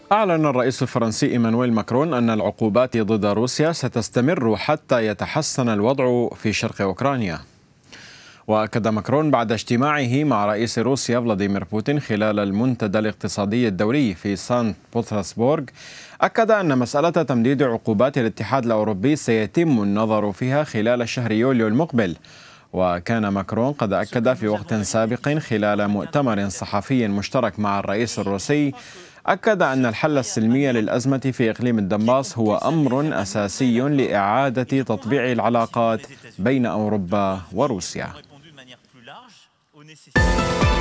أعلن الرئيس الفرنسي إيمانويل ماكرون أن العقوبات ضد روسيا ستستمر حتى يتحسن الوضع في شرق أوكرانيا. وأكد ماكرون بعد اجتماعه مع رئيس روسيا فلاديمير بوتين خلال المنتدى الاقتصادي الدولي في سانت بطرسبورغ، أكد أن مسألة تمديد عقوبات الاتحاد الأوروبي سيتم النظر فيها خلال شهر يوليو المقبل. وكان ماكرون قد أكد في وقت سابق خلال مؤتمر صحفي مشترك مع الرئيس الروسي، أكد أن الحل السلمي للأزمة في إقليم الدنباس هو أمر أساسي لإعادة تطبيع العلاقات بين أوروبا وروسيا.